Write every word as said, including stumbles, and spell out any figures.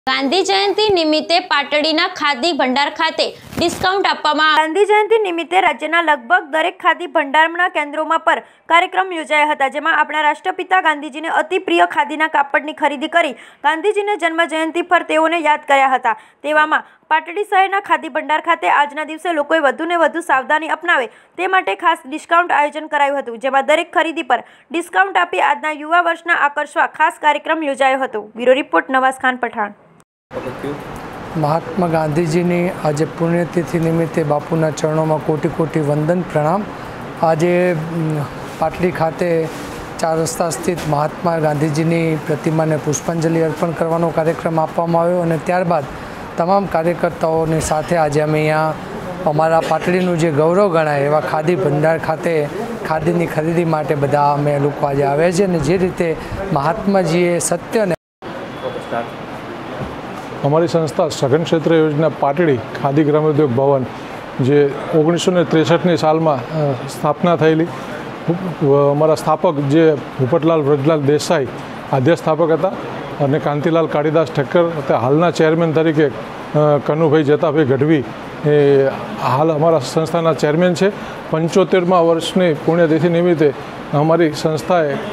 ગાંધી જયંતિ નિમિત્તે પાટડીના ખાદી ભંડાર ખાતે ડિસ્કાઉન્ટ આપવામાં ગાંધી જયંતિ નિમિત્તે રાજ્યના લગભગ દરેક ખાદી ભંડારના કેન્દ્રોમાં પર કાર્યક્રમ યોજાયા હતા, જેમાં આપણા રાષ્ટ્રપિતા ગાંધીજીને અતિ પ્રિય ખાદીના કાપડની ખરીદી કરી ગાંધીજીને જન્મ જયંતિ પર તેઓને યાદ કર્યા હતા। તેવામાં પાટડી શહેરના ખાદી ભંડાર ખાતે આજના દિવસે લોકોએ વધુને વધુ સાવધાની અપનાવે તે માટે ખાસ ડિસ્કાઉન્ટ આયોજન કરાયું હતું, જેમાં દરેક ખરીદી પર ડિસ્કાઉન્ટ આપી આજના યુવા વર્ષના આકર્ષવા ખાસ કાર્યક્રમ યોજાયો હતો। Bureau report Nawaz Khan Pathan. महात्मा गांधीजी ने आज पुण्यतिथि निमित्ते बापूना चरणों में कोटि कोटि वंदन प्रणाम। आज पाटड़ी खाते चार रस्ता स्थित महात्मा गांधीजी की प्रतिमा ने पुष्पांजलि अर्पण करवानो कार्यक्रम आपवामां आव्यो अने त्यारबाद तमाम कार्यकर्ताओं साथे आज अमे अहींया अमारा पाटड़ीनुं जे गौरव गणाय एवा खादी भंडार खाते खादीनी खरीदी माटे बधा अमे लोको आज आव्या छे अने जे रीते महात्माजीए सत्य ने हमारी संस्था सघन क्षेत्र योजना पाटड़ी खादी ग्रामोद्योग भवन जे ओगनीस सौ त्रेसठ साल में स्थापना थयेली। अमरा स्थापक जे भूपतलाल व्रजलाल देसाई आद्य स्थापक हता अने कांतिलाल काळीदास ठक्कर हालना चेरमेन तरीके कनुभाई जताभाई गढ़वी ए हाल अमरा संस्थाना चेरमेन है। पंचोतेर मा वर्षनी पुण्यतिथि निमित्ते हमारी संस्थाए